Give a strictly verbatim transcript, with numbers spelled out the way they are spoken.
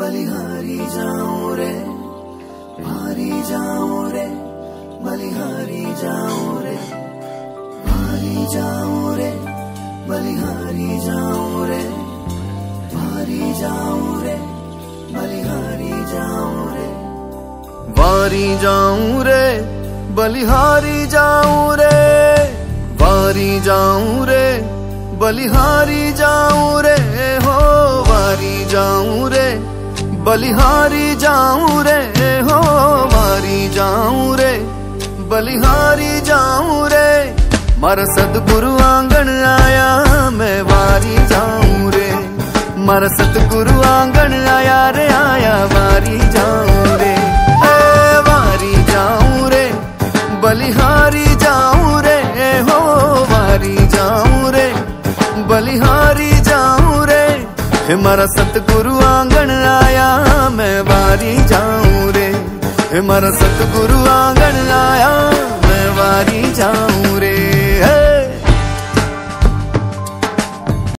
बलिहारी जाऊं रे, भारी जाऊं रे, बलिहारी जाऊं रे, भारी जाऊं रे, बलिहारी जाऊं रे, भारी जाऊं रे, बलिहारी जाऊं रे, वारी जाऊं रे, बलिहारी जाऊं रे, वारी जाऊं रे, बलिहारी जाऊं रे, हो वारी जाऊं रे, बलिहारी जाऊं रे, हो वारी जाऊं रे, बलिहारी जाऊं रे, मारा सतगुरु आंगन आया मैं वारी जाऊं रे, मारा सतगुरु आंगन आया रे, आया वारी जाऊं रे, ए वारी जाऊं रे, बलिहारी जाऊं रे, हो वारी जाऊं रे, बलिहारी जाऊं रे, हे मारा सतगुरु आंगन आया मैं वारी जाऊं रे, हे मारा सतगुरु आंगन आया मैं वारी जाऊं रे।